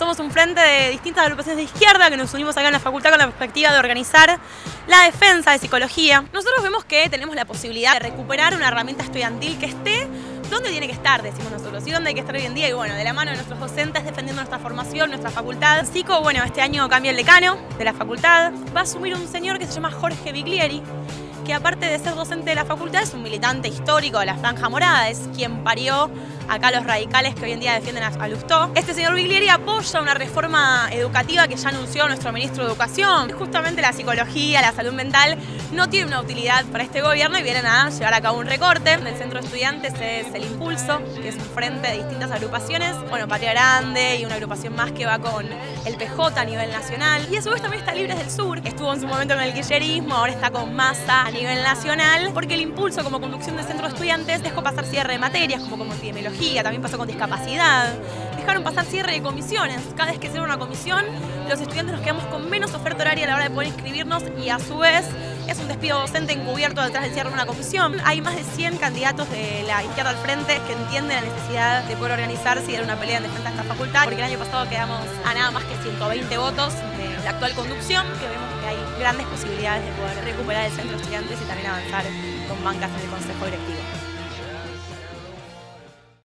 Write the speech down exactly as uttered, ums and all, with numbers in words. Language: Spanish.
somos un frente de distintas agrupaciones de izquierda que nos unimos acá en la facultad con la perspectiva de organizar la defensa de psicología. Nosotros vemos que tenemos la posibilidad de recuperar una herramienta estudiantil que esté donde tiene que estar, decimos nosotros, y dónde hay que estar hoy en día, y bueno, de la mano de nuestros docentes defendiendo nuestra formación, nuestra facultad. Psico, bueno, este año cambia el decano de la facultad, va a asumir un señor que se llama Jorge Biglieri, que aparte de ser docente de la facultad es un militante histórico de la Franja Morada, es quien parió acá los radicales que hoy en día defienden a Lustó. Este señor Biglieri apoya una reforma educativa que ya anunció nuestro ministro de Educación. Justamente la psicología, la salud mental no tiene una utilidad para este gobierno y vienen a llevar a cabo un recorte. El centro de estudiantes es el Impulso, que es un frente de distintas agrupaciones. Bueno, Patria Grande y una agrupación más que va con el P J a nivel nacional. Y a su vez también está Libres del Sur, que estuvo en su momento con el kirchnerismo, ahora está con Massa a nivel nacional, porque el Impulso como conducción de centro de estudiantes dejó pasar cierre de materias, como como epidemiología, también pasó con discapacidad. Dejaron pasar cierre de comisiones. Cada vez que cierra una comisión, los estudiantes nos quedamos con menos oferta horaria a la hora de poder inscribirnos y a su vez es un despido docente encubierto detrás del cierre de una comisión. Hay más de cien candidatos de la izquierda al frente que entienden la necesidad de poder organizarse y dar una pelea en defensa de esta facultad, porque el año pasado quedamos a nada más que ciento veinte votos de la actual conducción, que vemos que hay grandes posibilidades de poder recuperar el centro de estudiantes y también avanzar con bancas en el consejo directivo.